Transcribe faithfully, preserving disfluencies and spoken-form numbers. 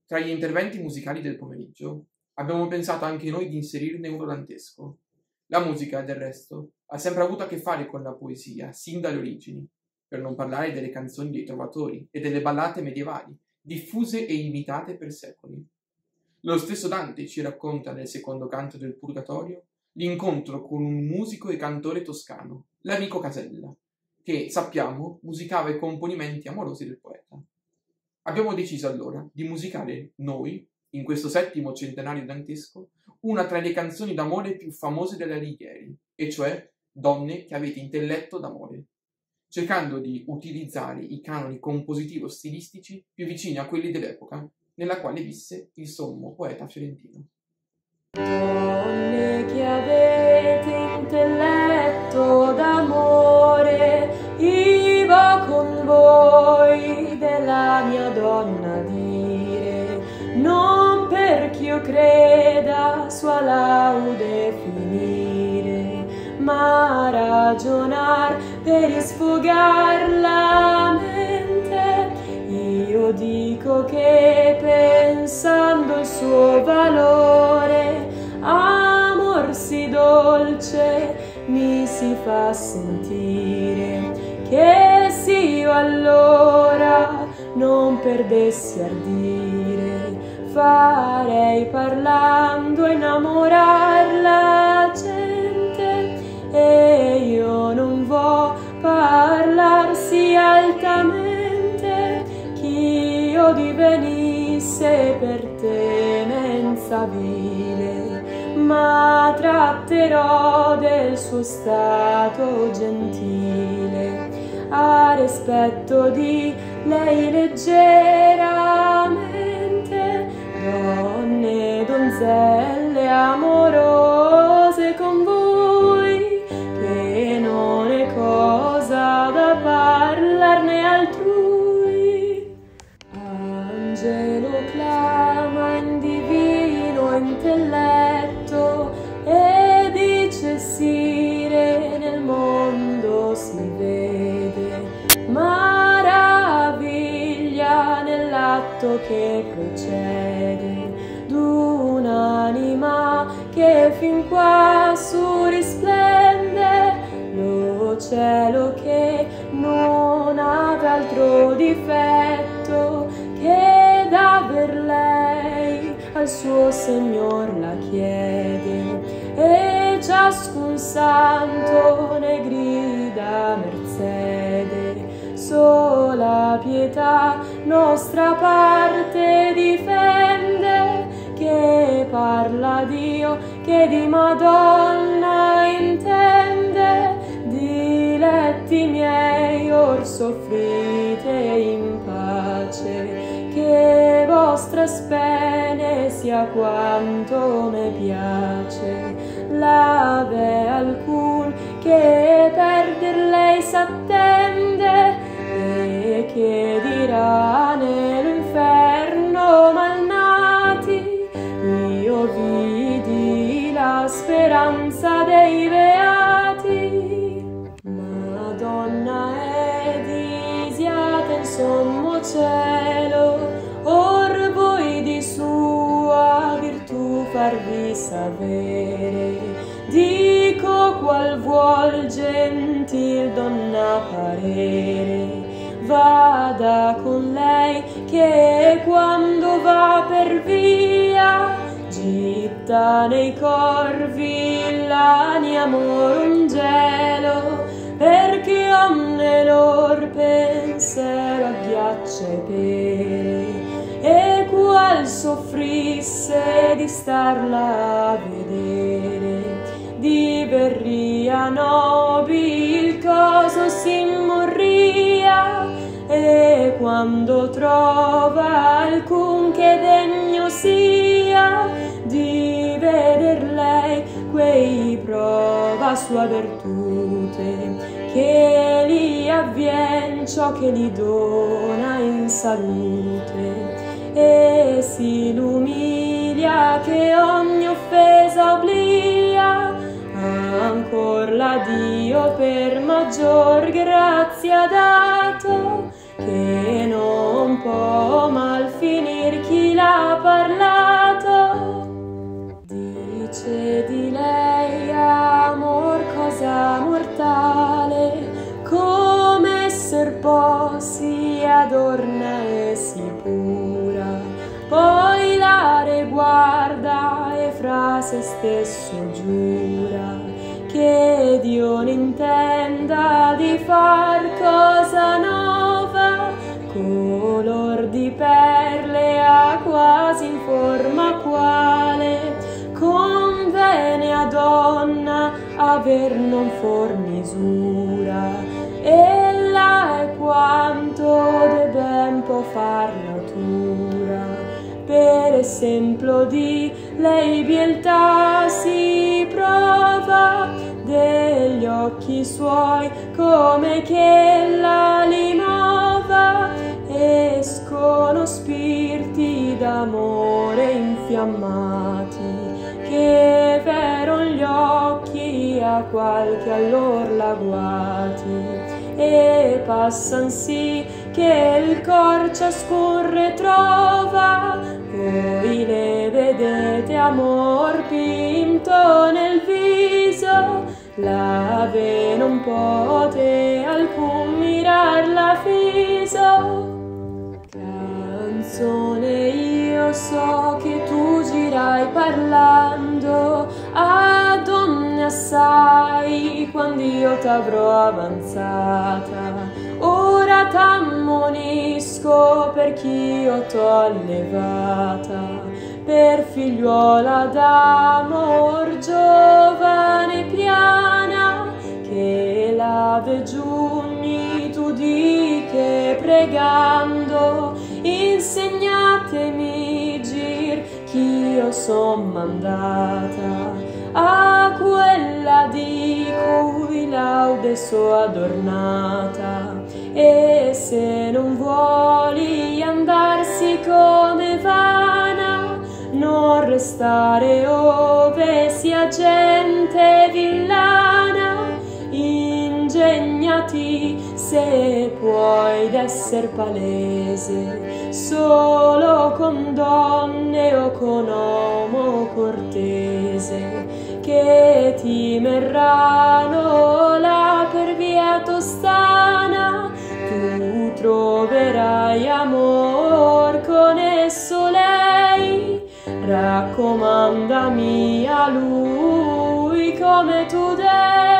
Tra gli interventi musicali del pomeriggio abbiamo pensato anche noi di inserirne uno dantesco. La musica, del resto, ha sempre avuto a che fare con la poesia, sin dalle origini, per non parlare delle canzoni dei trovatori e delle ballate medievali, diffuse e imitate per secoli. Lo stesso Dante ci racconta nel secondo canto del Purgatorio l'incontro con un musico e cantore toscano, l'amico Casella, che, sappiamo, musicava i componimenti amorosi del poeta. Abbiamo deciso allora di musicare noi, in questo settimo centenario dantesco, una tra le canzoni d'amore più famose della Alighieri, e cioè Donne che avete intelletto d'amore, cercando di utilizzare i canoni compositivo-stilistici più vicini a quelli dell'epoca nella quale visse il sommo poeta fiorentino. Donne che avete intelletto d'amore, io vo con voi della mia donna dire, non perch'io creda sua laude finire, ma ragionar per sfogar la mente. Io dico che pensando il suo valore, amor sì dolce mi si fa sentire, che se io allora non perdessi ardire, farei parlando innamorar la gente, e io non vo parlar sì altamente, ch'io divenisse per temenza vile, ma tratterò del suo stato gentile, a rispetto di lei leggeramente. Donne, donzelle amorose con voi, che non è cosa da parlarne altrui. Angelo clama in divino intelletto e dice sire nel mondo si vede maraviglia nell'atto che procede d'un'anima che fin quassù risplende, lo cielo che non ha d'altro difetto che d'aver lei al suo Signor la chiede, e ciascun santo ne grida merzede, sola pietà nostra parte difende, che parla Dio che di Madonna intende. Diletti miei, or soffrite in pace, che vostre spene sia quanto me piace. La v'è alcun che perder lei s'attende, e che dirà nell'inferno malnati, io vidi la speranza dei beati. Madonna è disiata in sommo cielo, or voi di sua virtù farvi sapere, dico qual vuol gentil donna parere, vada con lei che quando va per via gitta nei corvi l'ani amor un gelo, perché onne lor pensiero agghiaccia pere, e qual soffrisse di starla a vedere, di verria nobil coso si morria, e quando trova alcun che degno sia di veder lei, quei prova sua virtute, che li avvien ciò che li dona in salute, e si l'umilia che ogni offesa obblia, ancor la Dio per maggior grazia dato, che non può mal finir chi l'ha se stesso giura che Dio ne intenda di far cosa nuova, color di perle a quasi in forma quale convene a donna aver non fornisura. Ella è quanto de ben può far natura, per esempio di lei bieltà si prova degli occhi suoi, come che la li mova, escono spiriti d'amore infiammati, che veron gli occhi a qualche allor la guati, e passan sì che il cor ciascun retrova. Voi le vedete amor pinto nel viso, la ve non pote alcun mirarla fiso. Canzone, io so che tu girai parlando a donne assai, quando io t'avrò avanzata. Ora t'ammonisco perch'io t'ho allevata, per figliuola d'amor giovane piana, che la vegiugni tu di che pregando insegnatemi gir ch'io son mandata a quella di cui laude so adornata. E se non vuoli andarsi come vana, non restare ove sia gente villana, ingegnati se puoi d'esser palese solo con donne o con uomo cortese, che ti merranno là per via Tostana. Tu troverai amor con esso lei, raccomandami a lui come tu devi.